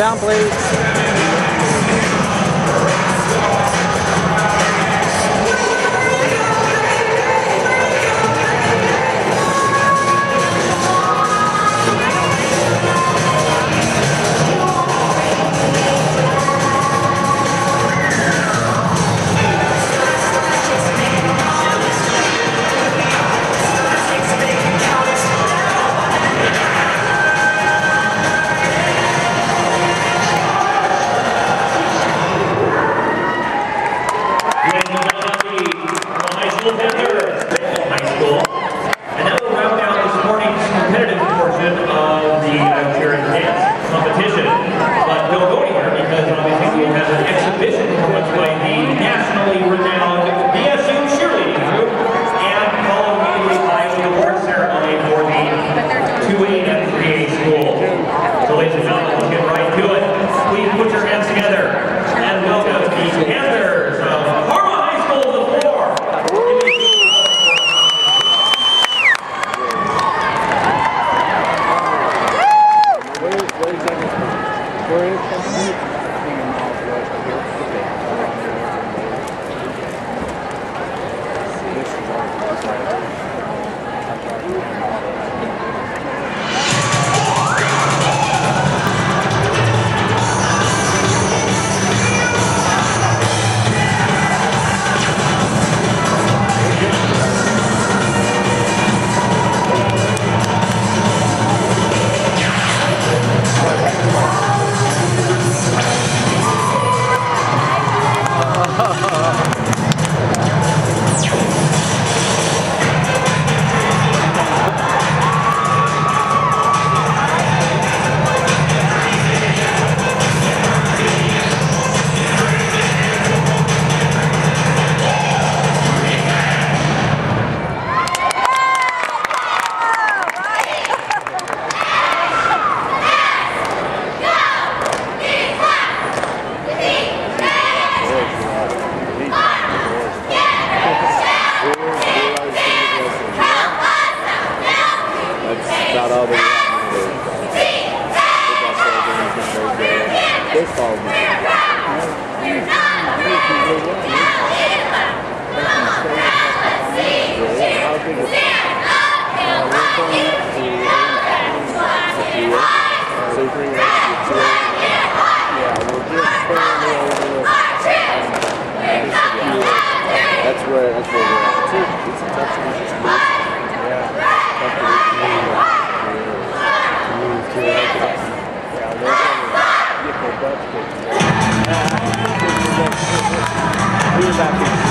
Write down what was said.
down, please. Idaho High School. And that will round out this morning's competitive portion of the cheer and dance competition. But don't go anywhere because obviously we'll have an exhibition performance by the nationally renowned BSU cheerleading group and followed immediately by the award ceremony for the 2A and 3A school. So ladies and gentlemen, let's get right to it. Please put your hands together and welcome the Panthers of Parma High School to the floor. Not all that we have baseball. That's where we're at. It's a tough one. We're back in